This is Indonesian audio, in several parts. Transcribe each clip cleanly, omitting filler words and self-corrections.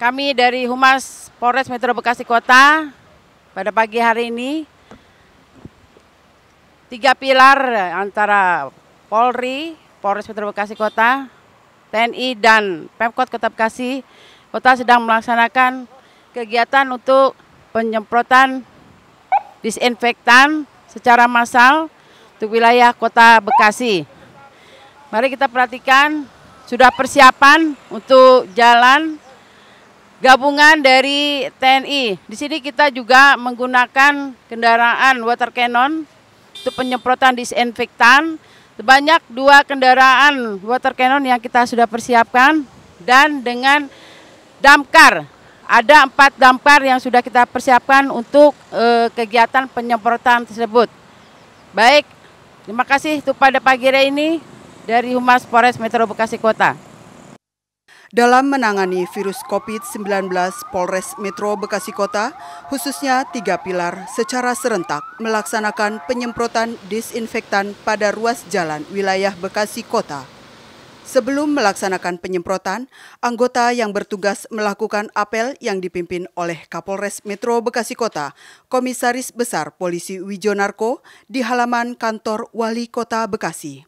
Kami dari Humas Polres Metro Bekasi Kota pada pagi hari ini 3 pilar antara Polri, Polres Metro Bekasi Kota, TNI dan Pemkot Kota Bekasi Kota sedang melaksanakan kegiatan untuk penyemprotan disinfektan secara massal untuk wilayah Kota Bekasi. Mari kita perhatikan sudah persiapan untuk jalan gabungan dari TNI. Di sini kita juga menggunakan kendaraan water cannon untuk penyemprotan disinfektan. Sebanyak 2 kendaraan water cannon yang kita sudah persiapkan dan dengan damkar. Ada 4 damkar yang sudah kita persiapkan untuk kegiatan penyemprotan tersebut. Baik, terima kasih untuk pada pagi hari ini dari Humas Polres Metro Bekasi Kota. Dalam menangani virus COVID-19, Polres Metro Bekasi Kota, khususnya 3 pilar secara serentak melaksanakan penyemprotan disinfektan pada ruas jalan wilayah Bekasi Kota. Sebelum melaksanakan penyemprotan, anggota yang bertugas melakukan apel yang dipimpin oleh Kapolres Metro Bekasi Kota, Komisaris Besar Polisi Wijonarko di halaman kantor Wali Kota Bekasi.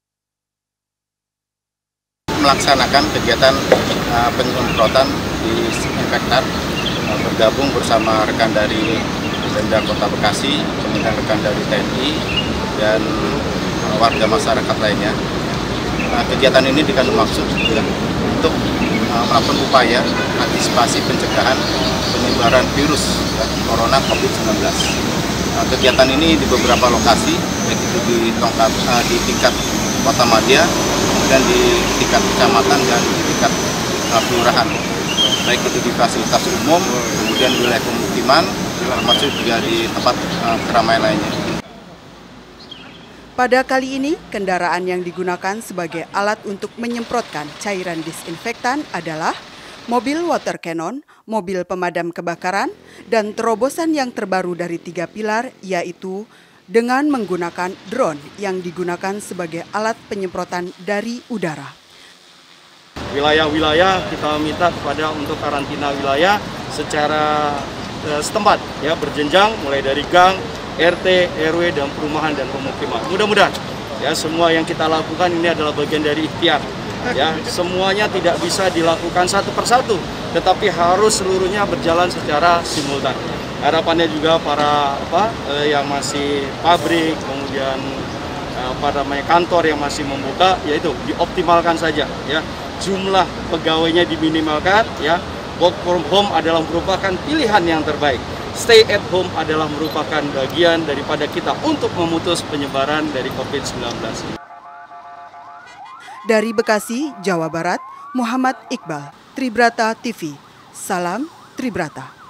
Melaksanakan kegiatan penyemprotan disinfektan bergabung bersama rekan dari Pemda Kota Bekasi, kemudian rekan dari TNI dan warga masyarakat lainnya. Kegiatan ini dikandung maksud untuk melakukan upaya antisipasi pencegahan penyebaran virus corona COVID-19. Kegiatan ini di beberapa lokasi, baik itu di tingkat Kota Madya, dan di tingkat kecamatan dan di tingkat kelurahan, baik itu di fasilitas umum, kemudian wilayah pemukiman, termasuk juga di tempat keramaian lainnya. Pada kali ini, kendaraan yang digunakan sebagai alat untuk menyemprotkan cairan disinfektan adalah mobil water cannon, mobil pemadam kebakaran, dan terobosan yang terbaru dari 3 pilar, yaitu dengan menggunakan drone yang digunakan sebagai alat penyemprotan dari udara. Wilayah-wilayah kita minta kepada untuk karantina wilayah secara setempat, ya, berjenjang mulai dari gang, RT, RW, dan perumahan dan pemukiman. Mudah-mudahan ya semua yang kita lakukan ini adalah bagian dari ikhtiar. Ya, semuanya tidak bisa dilakukan satu persatu, tetapi harus seluruhnya berjalan secara simultan. Harapannya juga para yang masih pabrik, kemudian kantor yang masih membuka, yaitu dioptimalkan saja, ya, jumlah pegawainya diminimalkan, ya. Work from home adalah merupakan pilihan yang terbaik. Stay at home adalah merupakan bagian daripada kita untuk memutus penyebaran dari COVID-19. Dari Bekasi, Jawa Barat, Muhammad Iqbal, Tribrata TV. Salam Tribrata.